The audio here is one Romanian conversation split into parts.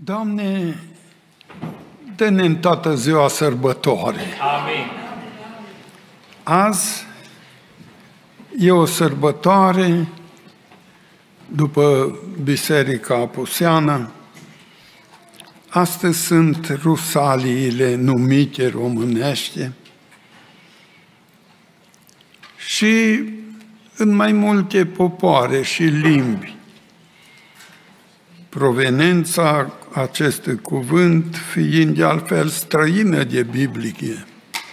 Doamne, dă-ne în toată ziua sărbătoare. Amin. Azi e o sărbătoare după Biserica Apuseană. Astăzi sunt rusaliile numite românește și în mai multe popoare și limbi. Proveniența acestui cuvânt fiind de altfel străină de biblică.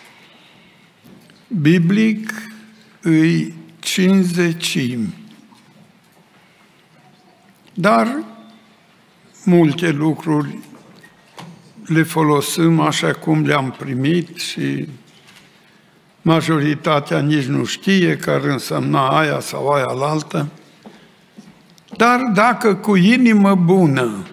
Biblic îi cincizecimi. Dar multe lucruri le folosim așa cum le-am primit și majoritatea nici nu știe că ar însemna aia sau aia alaltă. Dar dacă cu inimă bună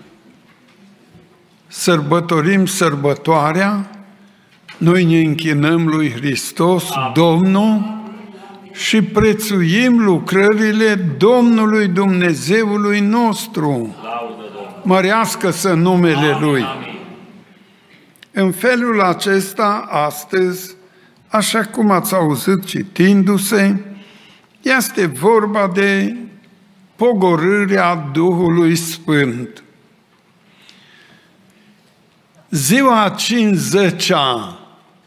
sărbătorim sărbătoarea, noi ne închinăm lui Hristos, Domnul, și prețuim lucrările Domnului Dumnezeului nostru. Mărească-să numele Lui. În felul acesta, astăzi, așa cum ați auzit citindu-se, este vorba de pogorârea Duhului Sfânt. Ziua a 50-a,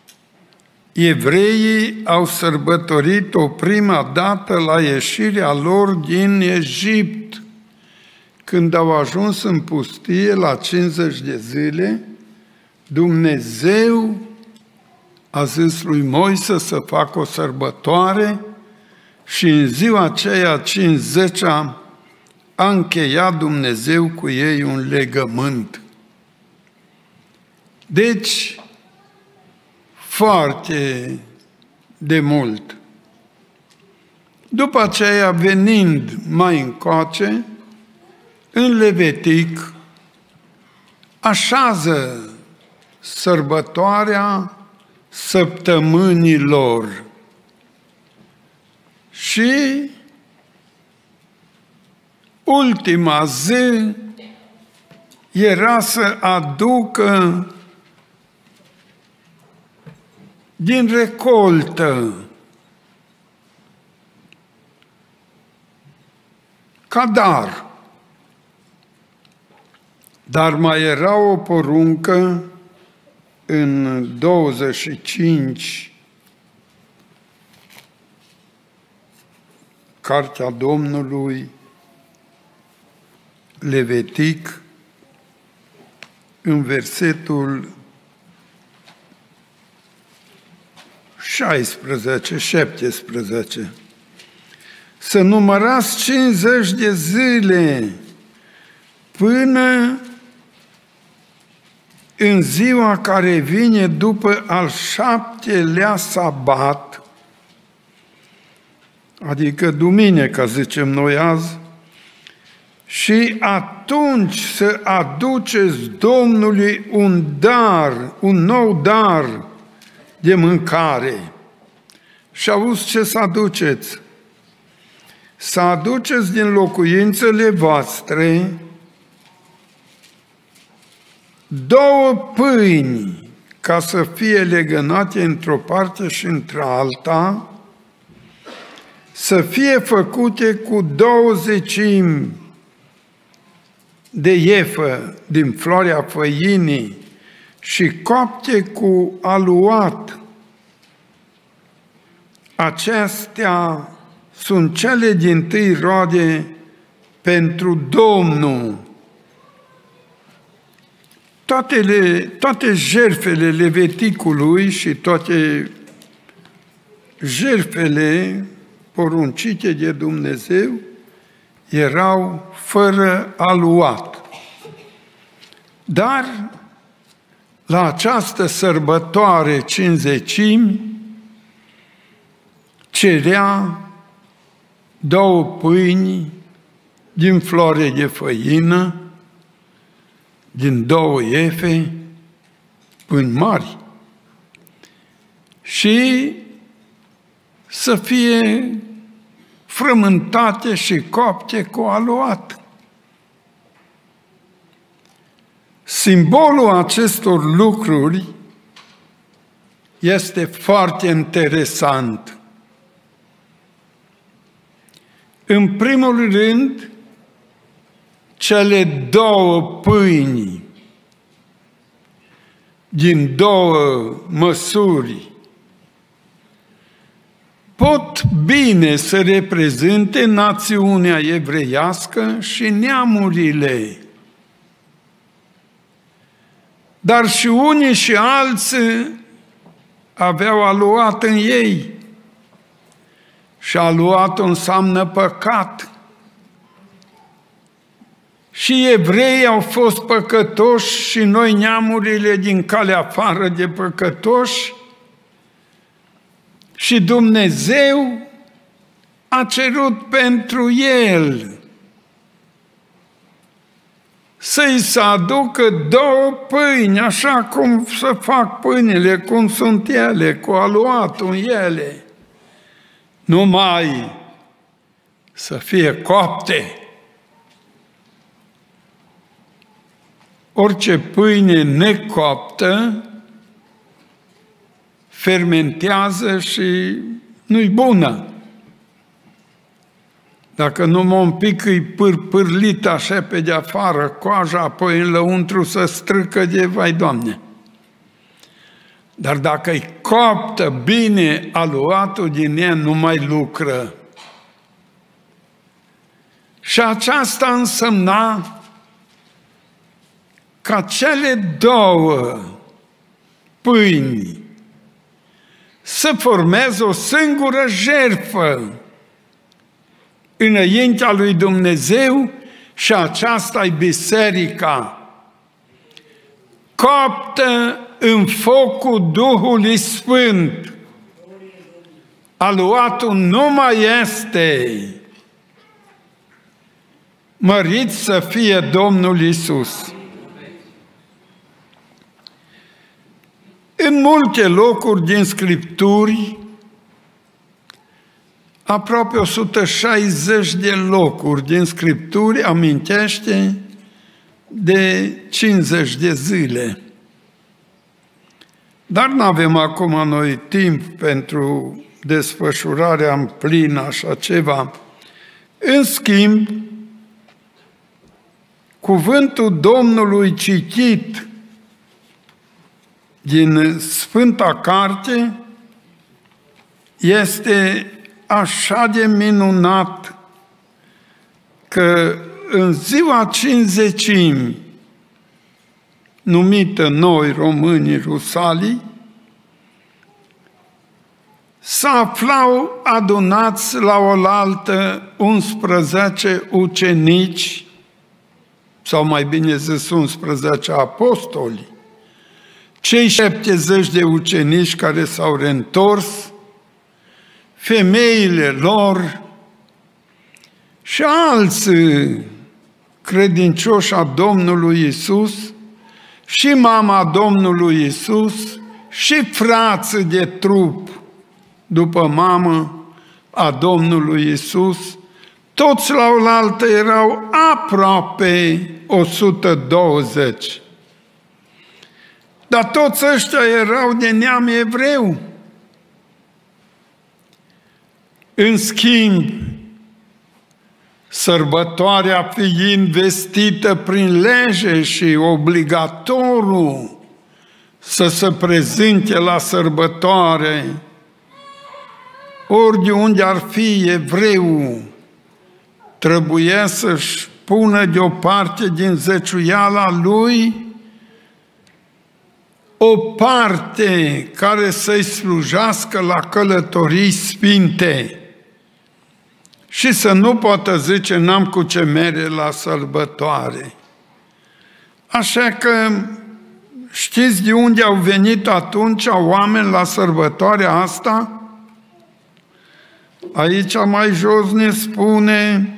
evreii au sărbătorit-o prima dată la ieșirea lor din Egipt, când au ajuns în pustie la 50 de zile. Dumnezeu a zis lui Moise să facă o sărbătoare și în ziua aceea 50-a a încheiat Dumnezeu cu ei un legământ. Deci, foarte de mult. După aceea, venind mai încoace, în Levitic, așează sărbătoarea săptămânilor și ultima zi era să aducă din recoltă ca dar. Dar mai era o poruncă în 25 Cartea Domnului, Levitic, în versetul 17. Să numărați 50 de zile până în ziua care vine după al 7-lea sabat, adică duminică, zicem noi azi, și atunci să aduceți Domnului un dar, un nou dar de mâncare. Și auzi ce să aduceți? Să aduceți din locuințele voastre 2 pâini ca să fie legănate într-o parte și într-alta, să fie făcute cu 20 de iefă din floarea făinii și coapte cu aluat. Acestea sunt cele dintâi roade pentru Domnul. Toate jertfele Leviticului și toate jertfele poruncite de Dumnezeu erau fără aluat. Dar la această sărbătoare cincizecimi cerea 2 pâini din floare de făină, din 2 iefe, pâini mari, și să fie frământate și copte cu aluat. Simbolul acestor lucruri este foarte interesant. În primul rând, cele două pâini din două măsuri pot bine să reprezinte națiunea evreiască și neamurile. Dar și unii și alții aveau aluat în ei. Și aluatul înseamnă păcat. Și evreii au fost păcătoși și noi neamurile din calea afară de păcătoși. Și Dumnezeu a cerut pentru el să-i se aducă două pâini, așa cum să fac pâinile, cum sunt ele, cu aluatul în ele. Numai să fie copte. Orice pâine necoptă fermentează și nu-i bună. Dacă numai un pic îi pârlit așa pe de afară, coaja, apoi în lăuntru să strâcă de vai Doamne. Dar dacă îi coptă bine aluatul din ea, nu mai lucră. Și aceasta însemna ca cele două pâini să formeze o singură jertfă înaintea lui Dumnezeu și aceasta-i biserica, coptă în focul Duhului Sfânt. Aluatul nu mai este. Mărit să fie Domnul Iisus! În multe locuri din Scripturi, aproape 160 de locuri din Scripturi amintește de 50 de zile. Dar nu avem acum noi timp pentru desfășurarea în plin așa ceva. În schimb, cuvântul Domnului citit din Sfânta Carte este așa de minunat că în ziua Cincizecimi, numită noi românii Rusalii, se aflau adunați la oaltă 11 ucenici, sau mai bine zis 11 apostoli, cei 70 de ucenici care s-au reîntors, femeile lor și alți credincioși a Domnului Iisus și mama Domnului Iisus și frații de trup după mamă a Domnului Iisus, toți la oaltă erau aproape 120. Dar toți ăștia erau de neam evreu. În schimb, sărbătoarea fiind vestită prin lege și obligatoriu să se prezinte la sărbătoare, ori de unde ar fi evreu, trebuia să-și pună deoparte din zeciuiala lui o parte care să-i slujească la călătorii sfinte și să nu poată zice n-am cu ce mere la sărbătoare. Așa că știți de unde au venit atunci oameni la sărbătoarea asta? Aici mai jos ne spune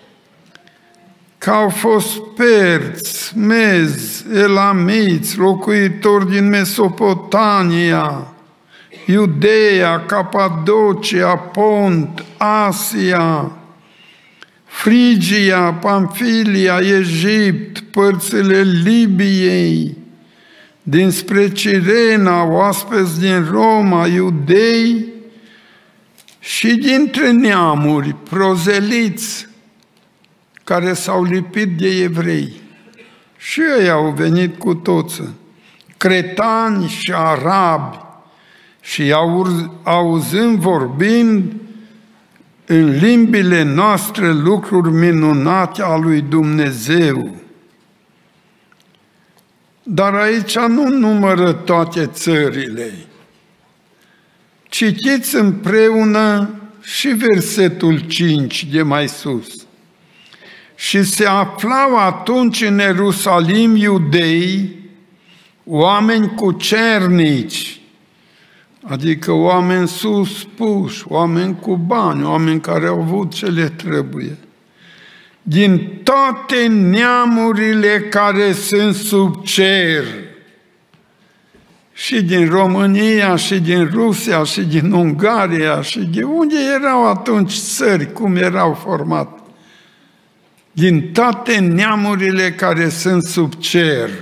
că au fost perți, mezi, elamiți, locuitori din Mesopotamia, Iudeea, Capadocia, Pont, Asia, Frigia, Pamfilia, Egipt, părțile Libiei, dinspre Cirena, oaspeți din Roma, iudei și dintre neamuri, prozeliți, care s-au lipit de evrei. Și ei au venit cu toți, cretani și arabi, și auzând vorbind în limbile noastre lucruri minunate a lui Dumnezeu. Dar aici nu numără toate țările. Citiți împreună și versetul 5 de mai sus. Și se aflau atunci în Ierusalim iudei, oameni cucernici, adică oameni suspuși, oameni cu bani, oameni care au avut ce le trebuie, din toate neamurile care sunt sub cer, și din România, și din Rusia, și din Ungaria, și de unde erau atunci țări, cum erau formate, din toate neamurile care sunt sub cer.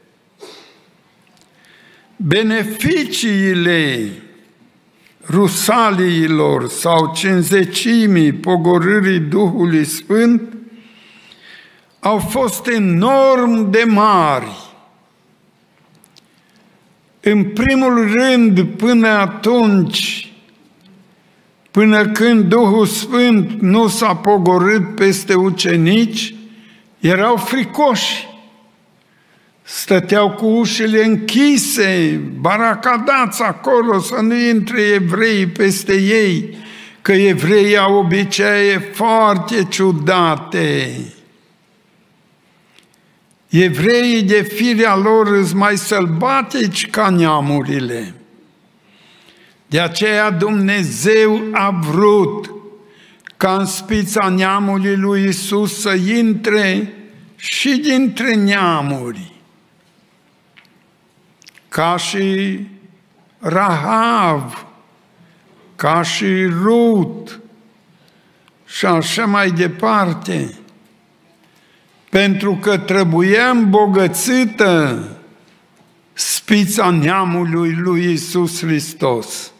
Beneficiile rusaliilor sau cinzecimii pogorârii Duhului Sfânt au fost enorm de mari. În primul rând, până atunci, până când Duhul Sfânt nu s-a pogorât peste ucenici, erau fricoși. Stăteau cu ușile închise, baracadați acolo, să nu intre evreii peste ei, că evreii au obicei foarte ciudate. Evreii de firea lor sunt mai sălbatici ca neamurile. De aceea Dumnezeu a vrut ca în spița neamului lui Iisus să intre și dintre neamuri, ca și Rahav, ca și Rut și așa mai departe, pentru că trebuia îmbogățită spița neamului lui Iisus Hristos.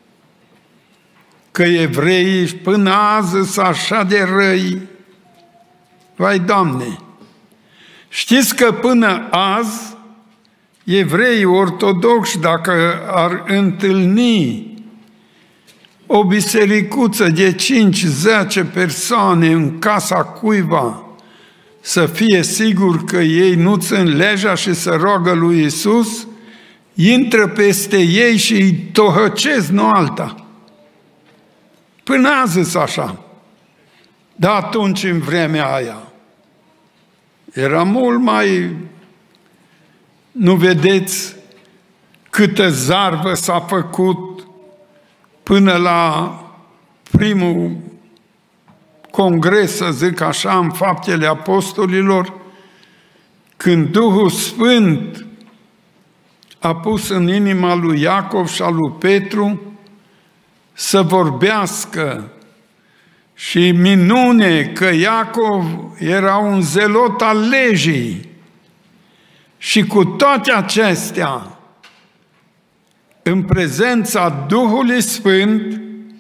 Că evreii până azi sunt așa de răi, vai Doamne! Știți că până azi evreii ortodoxi, dacă ar întâlni o bisericuță de 5-10 persoane în casa cuiva, să fie sigur că ei nu țin legea și să roagă lui Iisus, intră peste ei și îi tohăcesc, nu alta. Până azi sunt așa. Dar atunci, în vremea aia, era mult mai... Nu vedeți câtă zarvă s-a făcut până la primul congres, să zic așa, în Faptele Apostolilor, când Duhul Sfânt a pus în inima lui Iacov și a lui Petru să vorbească. Și minune că Iacov era un zelot al legii. Și cu toate acestea, în prezența Duhului Sfânt,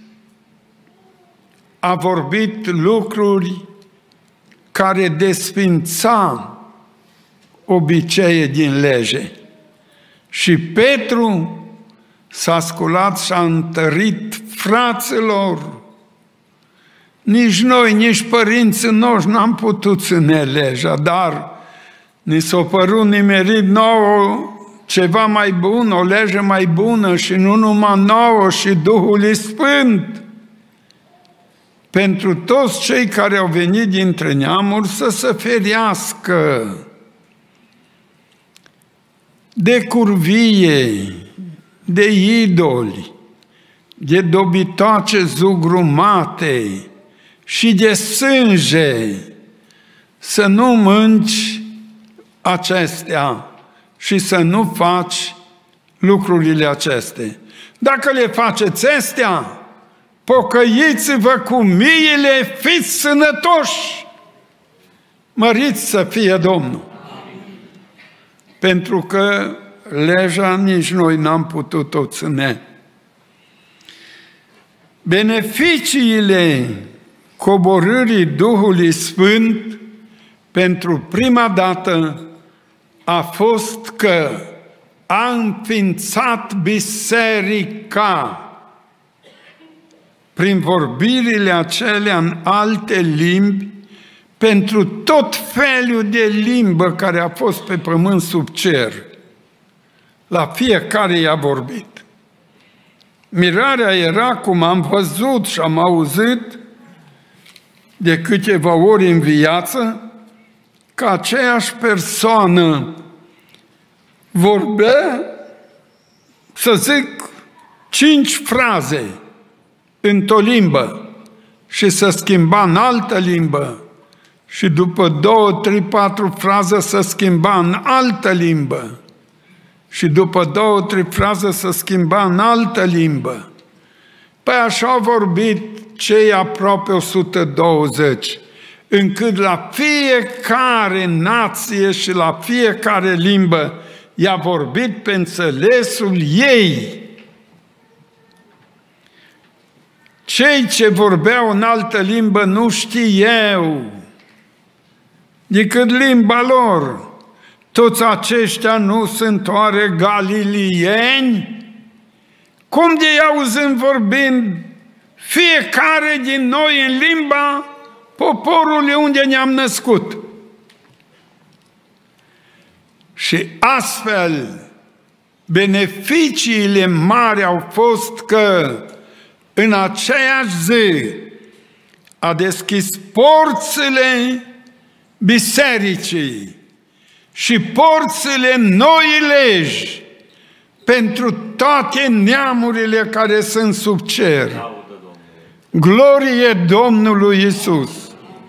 a vorbit lucruri care desfința obiceiul din lege. Și Petru s-a sculat și a întărit: fraților, nici noi, nici părinții noștri n-am putut ține legea, dar ni s-a părut nimerit nouă ceva mai bun, o lege mai bună, și nu numai nouă, și Duhul Sfânt, pentru toți cei care au venit dintre neamuri să se ferească de curvie, de idoli, de dobitoace zugrumate și de sânge, să nu mânci acestea și să nu faci lucrurile acestea. Dacă le faceți astea, pocăiți-vă cu miile, fiți sănătoși. Măriți să fie Domnul! Pentru că legea nici noi n-am putut-o ține. Beneficiile coborârii Duhului Sfânt pentru prima dată a fost că a înființat biserica prin vorbirile acelea în alte limbi, pentru tot felul de limbă care a fost pe pământ sub cer. La fiecare i-a vorbit. Mirarea era, cum am văzut și am auzit de câteva ori în viață, că aceeași persoană vorbea, să zic, 5 fraze într-o limbă și se schimba în altă limbă și după 2, 3, 4 fraze se schimba în altă limbă și după 2, 3 fraze se schimba în altă limbă. Păi așa au vorbit cei aproape 120, încât la fiecare nație și la fiecare limbă i-a vorbit pe înțelesul ei. Cei ce vorbeau în altă limbă nu știau decât limba lor. Toți aceștia nu sunt oare galilieni? Cum de-i auzim vorbind fiecare din noi în limba poporului unde ne-am născut? Și astfel, beneficiile mari au fost că în aceeași zi a deschis porțile bisericii și porțile noii legi pentru toate neamurile care sunt sub cer. Glorie Domnului Iisus!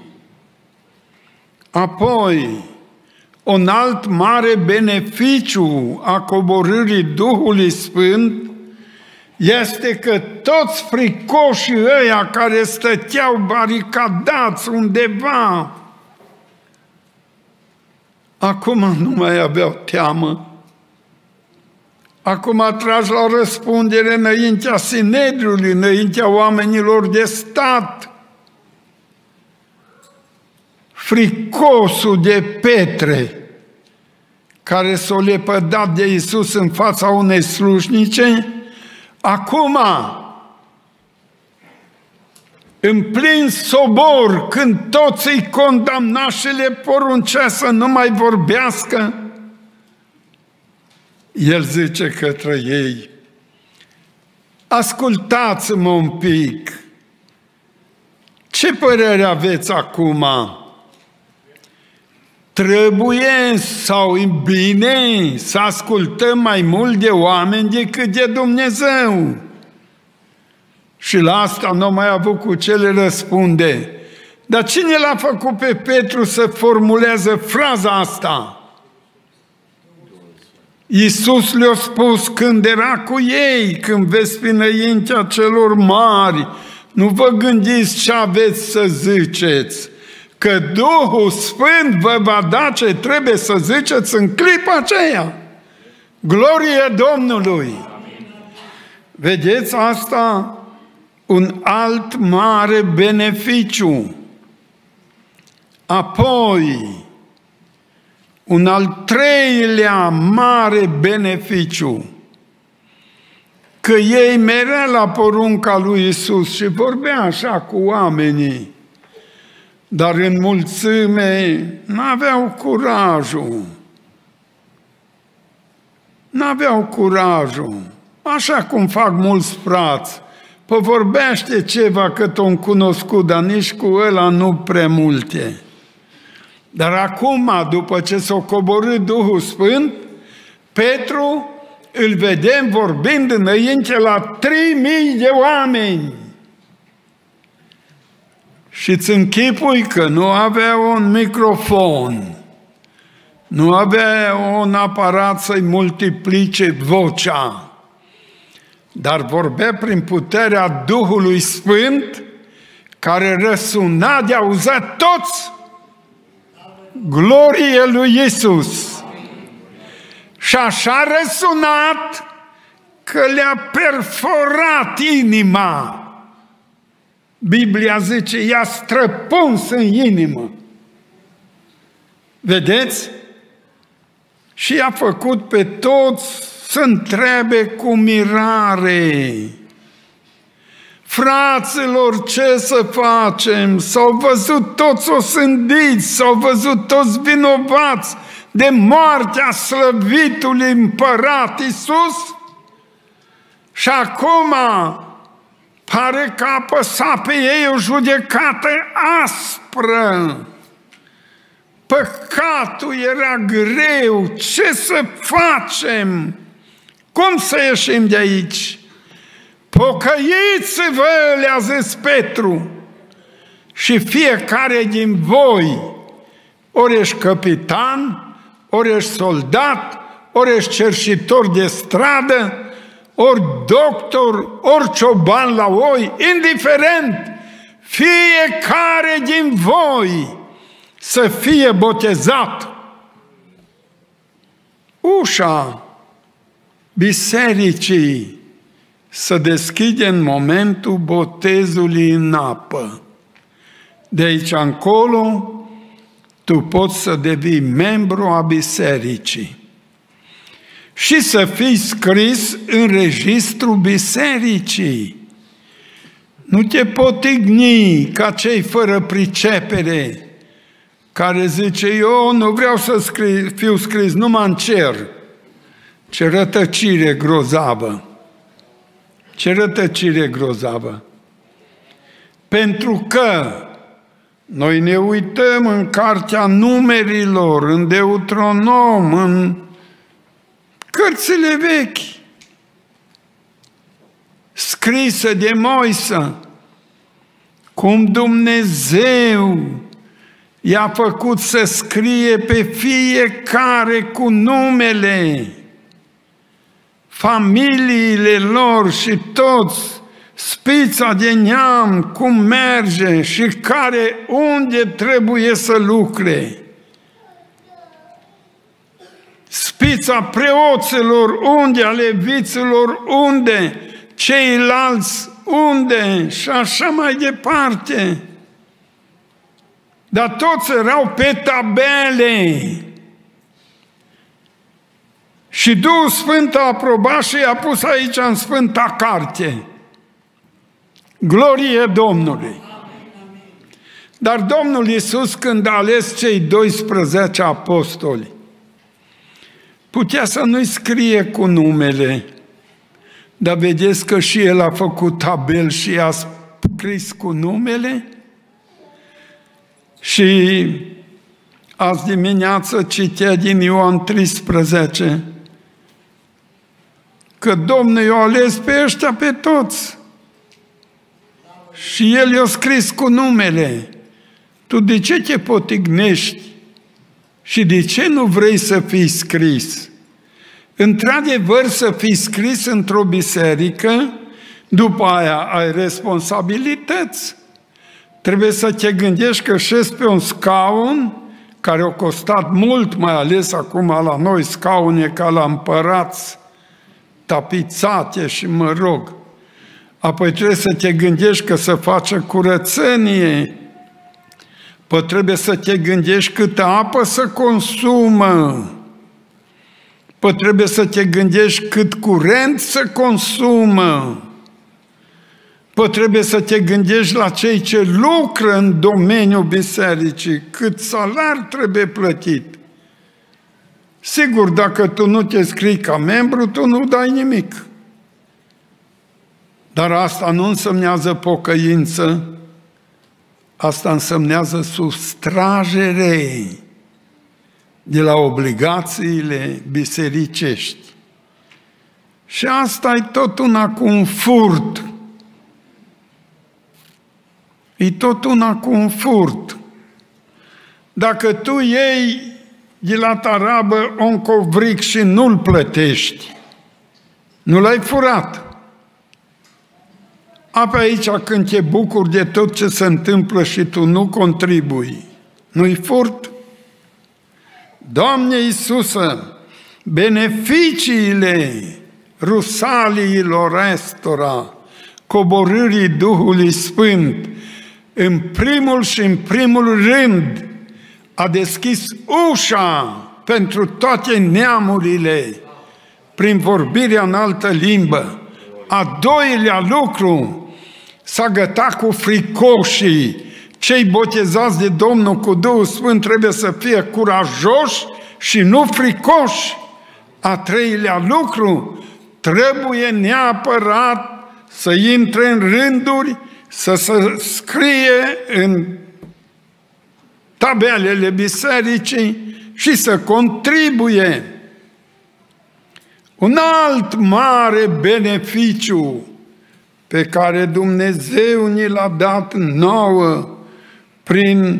Apoi, un alt mare beneficiu a coborârii Duhului Sfânt este că toți fricoșii ăia care stăteau baricadați undeva, acum nu mai aveau teamă. Acum tragi la răspundere înaintea Sinedriului, înaintea oamenilor de stat. Fricosul de Petre, care s-o lepădat de Iisus în fața unei slujnice, acum, în plin sobor, când toți îi condamna și le poruncea să nu mai vorbească, el zice către ei: ascultați-mă un pic, ce părere aveți acum? Trebuie sau e bine să ascultăm mai mult de oameni decât de Dumnezeu? Și la asta nu mai a avut cu ce le răspunde. Dar cine l-a făcut pe Petru să formulează fraza asta? Iisus le-a spus când era cu ei, când veți fi înaintea celor mari, nu vă gândiți ce aveți să ziceți, că Duhul Sfânt vă va da ce trebuie să ziceți în clipa aceea. Glorie Domnului! Vedeți asta? Un alt mare beneficiu. Apoi, un al treilea mare beneficiu, că ei merea la porunca lui Iisus și vorbea așa cu oamenii, dar în mulțime n-aveau curajul. N-aveau curajul. Așa cum fac mulți frați. Păi vorbește ceva că t-o cunoscut, dar nici cu ăla nu prea multe. Dar acum, după ce s-a coborât Duhul Sfânt, Petru îl vedem vorbind înainte la 3000 de oameni. Și îți închipui că nu avea un microfon, nu avea un aparat să-i multiplice vocea. dar vorbea prin puterea Duhului Sfânt, care răsuna de auzat toți. Glorie lui Iisus! Și așa răsunat că le-a perforat inima. Biblia zice, i-a străpuns în inimă. Vedeți? Și i-a făcut pe toți să întrebe cu mirare. Fraților, ce să facem? S-au văzut toți osândiți, s-au văzut toți vinovați de moartea slăvitului împărat Iisus și acum pare că a apăsat pe ei o judecată aspră. Păcatul era greu, ce să facem? Cum să ieșim de aici? Pocăiți-vă, le-a zis Petru, și fiecare din voi, ori ești capitan, ori ești soldat, ori ești cerșitor de stradă, ori doctor, ori cioban la oi, indiferent, fiecare din voi să fie botezat. Ușa bisericii să deschide în momentul botezului în apă. De aici încolo, tu poți să devii membru a bisericii și să fii scris în registrul bisericii. Nu te potigni ca cei fără pricepere, care zice, eu nu vreau să fiu scris numai în cer. Ce rătăcire grozavă! Ce rătăcire grozavă! Pentru că noi ne uităm în Cartea Numerilor, în Deuteronom, în cărțile vechi, scrisă de Moise, cum Dumnezeu i-a făcut să scrie pe fiecare cu numele, familiile lor și toți, spița de neam, cum merge și care unde trebuie să lucre. Spița preoților unde, a leviților unde, ceilalți unde și așa mai departe. Dar toți erau pe tabele. Și Duhul Sfânt a aprobat și i-a pus aici în Sfânta Carte. Glorie Domnului! Dar Domnul Iisus, când a ales cei 12 apostoli, putea să nu-i scrie cu numele, dar vedeți că și El a făcut tabel și i-a scris cu numele? Și azi dimineață citea din Ioan 13 că Domnul i-a ales pe ăștia pe toți și El i-a scris cu numele. Tu de ce te potignești și de ce nu vrei să fii scris? Într-adevăr, să fii scris într-o biserică, după aia ai responsabilități. Trebuie să te gândești că șezi pe un scaun care a costat mult, mai ales acum la noi scaune ca la împărați, tapițate și mă rog. Apoi trebuie să te gândești că să facă curățenie. Păi trebuie să te gândești câtă apă să consumă. Păi trebuie să te gândești cât curent să consumă. Păi trebuie să te gândești la cei ce lucră în domeniul bisericii, cât salar trebuie plătit. Sigur, dacă tu nu te scrii ca membru, tu nu dai nimic. Dar asta nu însemnează pocăință, asta însemnează sustragere de la obligațiile bisericești. Și asta e tot una cu un furt. E tot una cu un furt. Dacă tu iei de la tarabă un covric și nu-l plătești, nu l-ai furat. Apoi aici când te bucuri de tot ce se întâmplă și tu nu contribui, nu-i furt? Doamne Iisuse, beneficiile rusaliilor estora, coborârii Duhului Sfânt, în primul și în primul rând, a deschis ușa pentru toate neamurile prin vorbirea în altă limbă. A doilea lucru, s-a gătat cu fricoșii. Cei botezați de Domnul cu Duhul Sfânt trebuie să fie curajoși și nu fricoși. A treilea lucru, trebuie neapărat să intre în rânduri, să se scrie în tabelele bisericii și să contribuie. Un alt mare beneficiu pe care Dumnezeu ni l-a dat nouă prin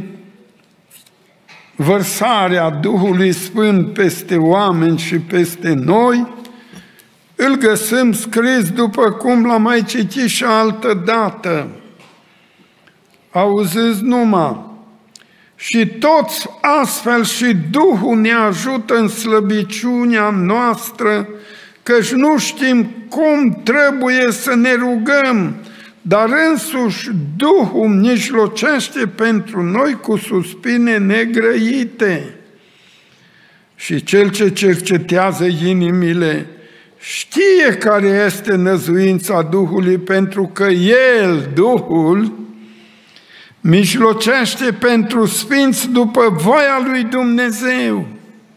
vărsarea Duhului Sfânt peste oameni și peste noi, îl găsim scris după cum l-am mai citit și altă dată. Auziți numai, și toți astfel și Duhul ne ajută în slăbiciunea noastră, căci nu știm cum trebuie să ne rugăm, dar însuși Duhul mijlocește pentru noi cu suspine negrăite. Și Cel ce cercetează inimile știe care este năzuința Duhului, pentru că El, Duhul, mijlocește pentru sfinți după voia lui Dumnezeu.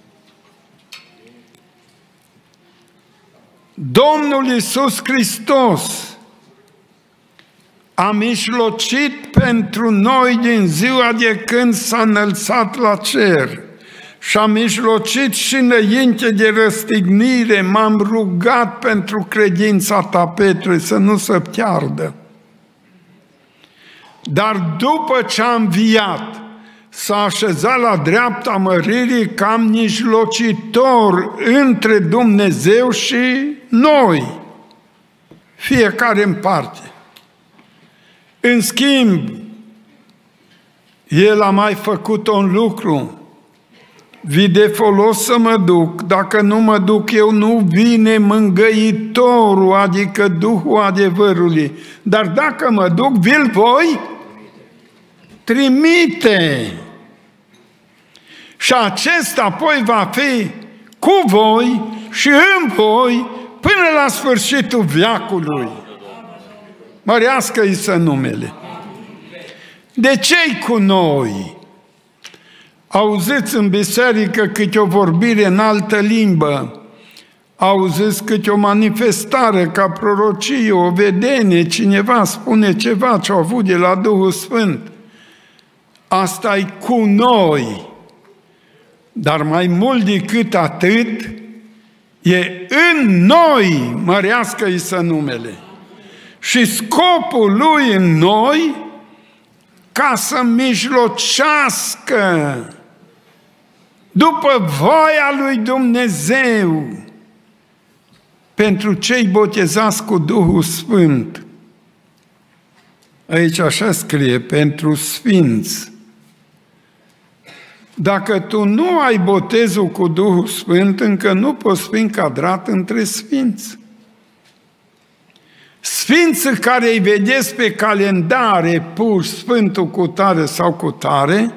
Domnul Iisus Hristos a mijlocit pentru noi din ziua de când s-a înălțat la cer și a mijlocit și înainte de răstignire. M-am rugat pentru credința ta, Petre, să nu se piardă. Dar după ce a înviat, s-a așezat la dreapta măririi ca mijlocitor între Dumnezeu și noi, fiecare în parte. În schimb, El a mai făcut un lucru. Vi de folos să mă duc, dacă nu mă duc eu, nu vine mângâitorul, adică Duhul adevărului. Dar dacă mă duc, vi-l voi trimite. Și acesta apoi va fi cu voi și în voi până la sfârșitul veacului. Mărească-i să numele. De ce-i cu noi? Auziți în biserică câte o vorbire în altă limbă, auziți câte o manifestare ca prorocie, o vedenie, cineva spune ceva ce a avut de la Duhul Sfânt. Asta-i cu noi. Dar mai mult decât atât, e în noi, mărească-i să numele. Și scopul lui în noi, ca să mijlocească după voia lui Dumnezeu pentru cei botezați cu Duhul Sfânt. Aici așa scrie, pentru sfinți. Dacă tu nu ai botezul cu Duhul Sfânt, încă nu poți fi încadrat între sfinți. Sfinții care îi vedeți pe calendare puși Sfântul cu tare sau cu tare,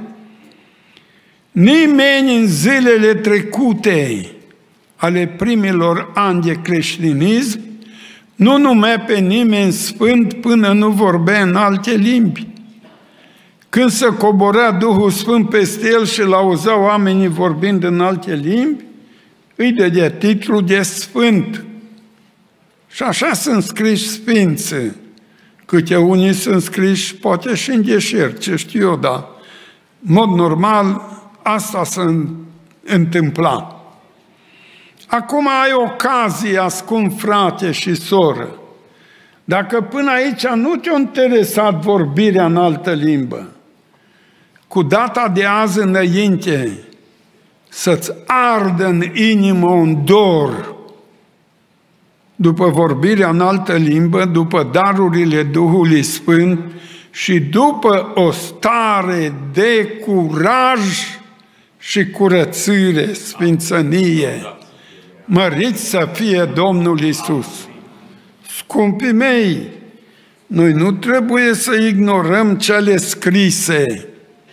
nimeni în zilele trecute ale primilor ani de creștinism nu numea pe nimeni sfânt până nu vorbea în alte limbi. Când se coborea Duhul Sfânt peste el și l-auzeau oamenii vorbind în alte limbi, îi dădea titlul de sfânt. Și așa sunt scriși sfinții. Câte unii sunt scriși poate și în deșert, ce știu eu, dar în mod normal asta se întâmpla. Acum ai ocazie, ascund frate și soră. Dacă până aici nu te-a interesat vorbirea în altă limbă, cu data de azi înainte să-ți ardă în inimă un dor după vorbirea în altă limbă, după darurile Duhului Sfânt și după o stare de curaj și curățire, sfințenie. Măriți să fie Domnul Iisus! Scumpii mei, noi nu trebuie să ignorăm cele scrise.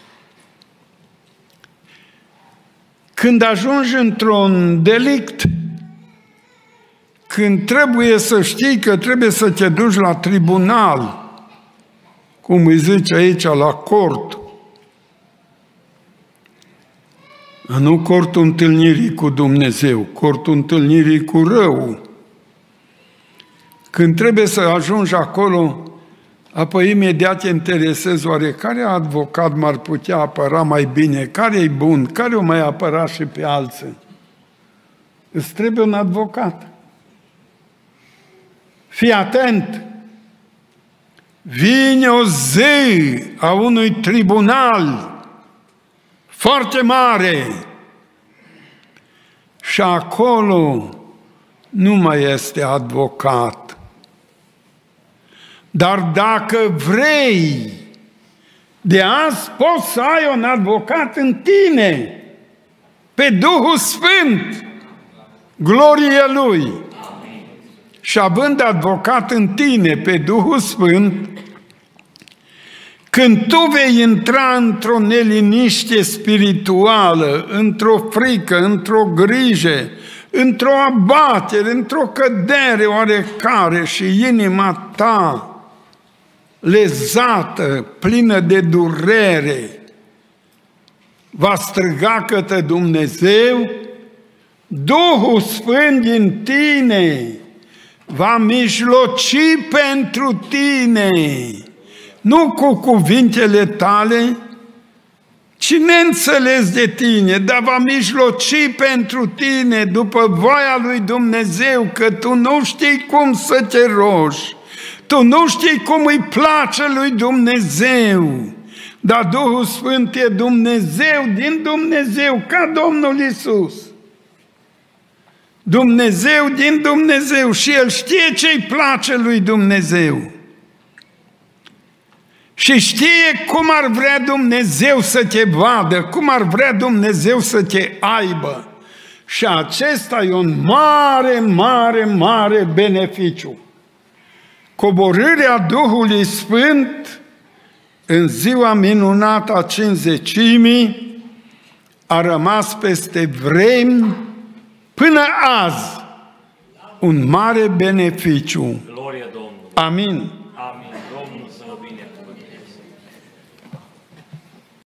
Când ajungi într-un delict, când trebuie să știi că trebuie să te duci la tribunal, cum îi zice aici, la cort, nu cortul întâlnirii cu Dumnezeu, cortul întâlnirii cu rău. Când trebuie să ajungi acolo, apoi imediat te interesezi oare care avocat m-ar putea apăra mai bine, care e bun, care o mai apăra și pe alții. Îți trebuie un avocat. Fii atent! Vine o zi a unui tribunal foarte mare și acolo nu mai este advocat. Dar dacă vrei, de azi poți să ai un advocat în tine, pe Duhul Sfânt, glorie Lui. Și având advocat în tine pe Duhul Sfânt, când tu vei intra într-o neliniște spirituală, într-o frică, într-o grijă, într-o abatere, într-o cădere oarecare și inima ta lezată, plină de durere, va striga către Dumnezeu, Duhul Sfânt din tine va mijloci pentru tine, nu cu cuvintele tale, ci neînțeles de tine, dar va mijloci pentru tine după voia lui Dumnezeu, că tu nu știi cum să te rogi, tu nu știi cum îi place lui Dumnezeu, dar Duhul Sfânt e Dumnezeu din Dumnezeu, ca Domnul Iisus. Dumnezeu din Dumnezeu și El știe ce-i place lui Dumnezeu. Și știe cum ar vrea Dumnezeu să te vadă, cum ar vrea Dumnezeu să te aibă. Și acesta e un mare, mare, mare beneficiu. Coborârea Duhului Sfânt în ziua minunată a Cincizecimii a rămas peste vremi până azi un mare beneficiu. Amin.